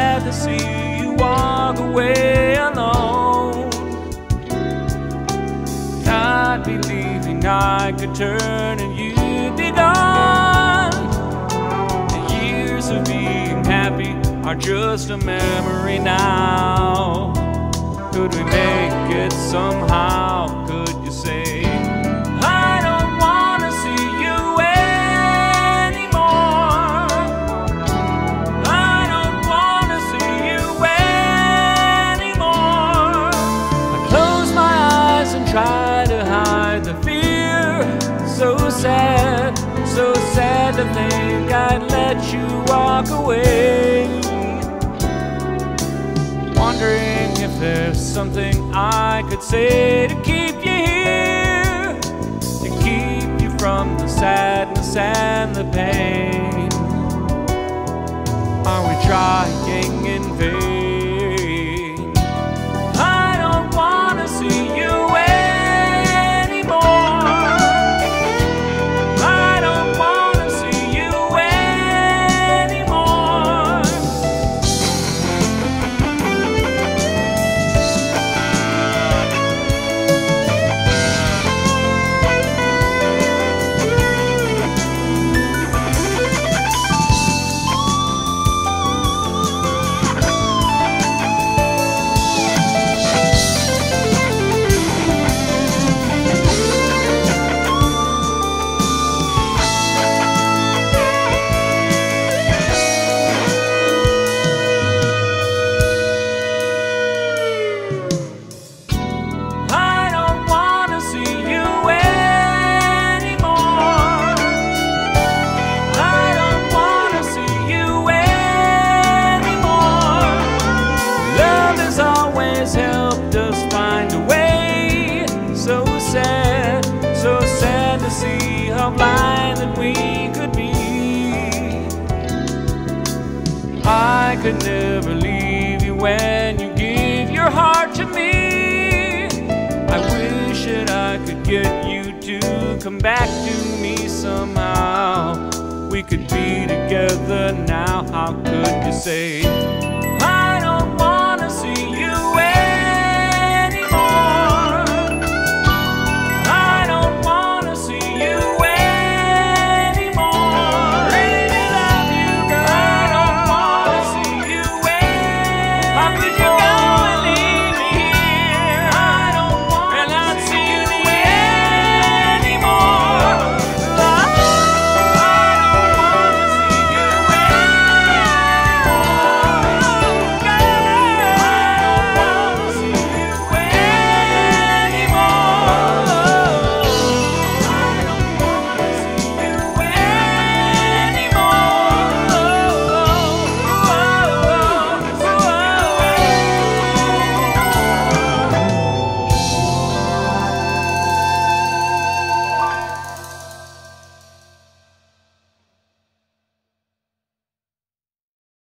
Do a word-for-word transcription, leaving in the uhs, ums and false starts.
sad to see you walk away alone. Not believing I could turn and you'd be gone. The years of being happy are just a memory now. Could we make it somehow? Could you say, I don't wanna see you anymore. I don't wanna see you anymore. I close my eyes and try to hide the fear. So sad, so sad to think I'd let you walk away. Wondering if there's something I could say to keep you here, to keep you from the sadness and the pain. Are we trying in vain? I don't wanna see you anymore. I don't wanna see you anymore. Helped us find a way. So sad, so sad to see how blind that we could be. I could never leave you when you give your heart to me. I wish that I could get you to come back to me somehow. We could be together now. How could you say